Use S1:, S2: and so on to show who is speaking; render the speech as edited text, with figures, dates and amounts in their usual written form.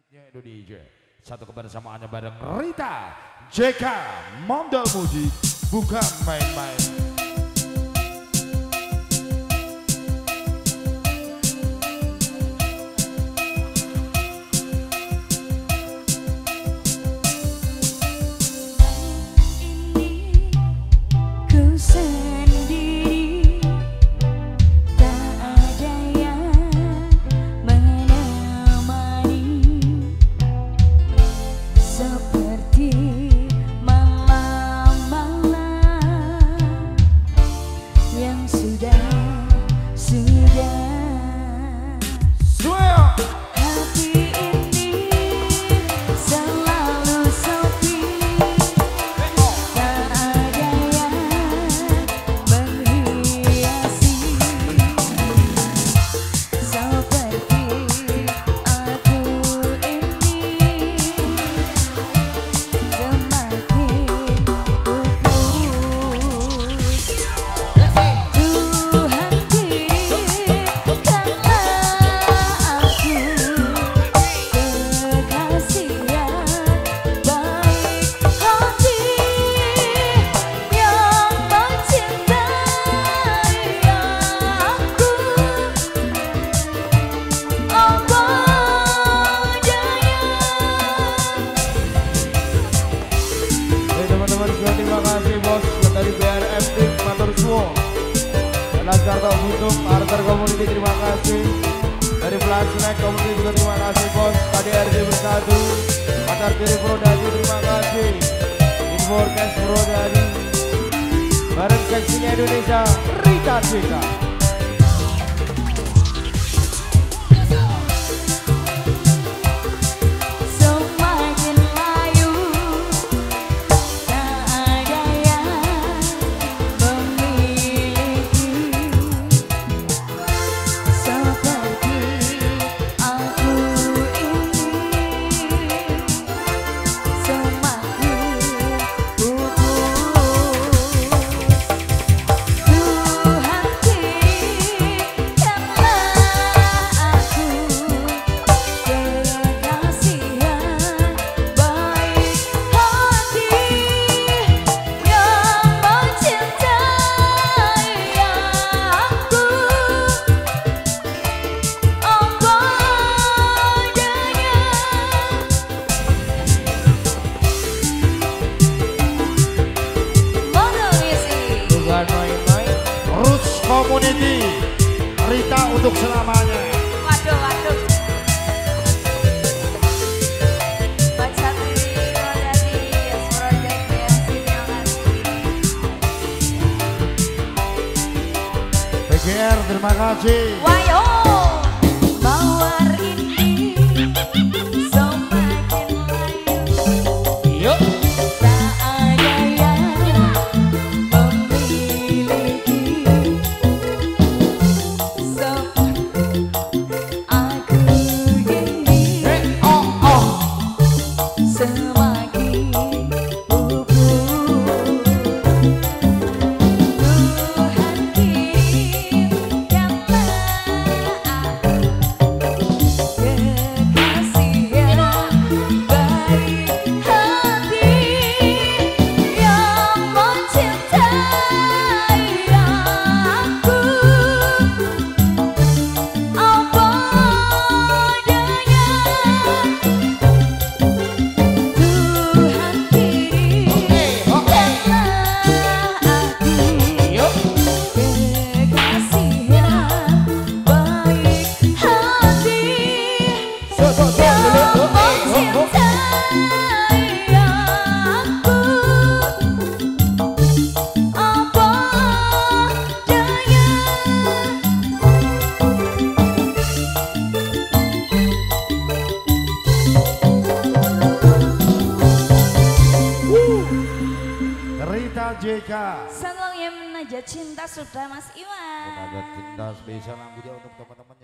S1: Indonesia. Satu kebersamaannya bareng Rita JK Mondal Muji, bukan main-main. Jakarta untuk Arter Community, terima kasih. Dari Flashback Community juga terima kasih bos. Tadi RD bersatu, Pacar Kiri Prodadi terima kasih. Inforcast Prodadi, bareng seksinya Indonesia Rita JK. Community Rita untuk selamanya.
S2: Waduh, waduh. Baca diri Prodadi, Yes Project, BMC, terima kasih.
S1: PGR terima kasih.
S2: Wayo, mawar ini semakin layu.
S1: Yuk. Rita JK.
S2: Senang ya menajat cinta sudah Mas Iwan.
S1: Menajat cinta spesial untuk teman-teman.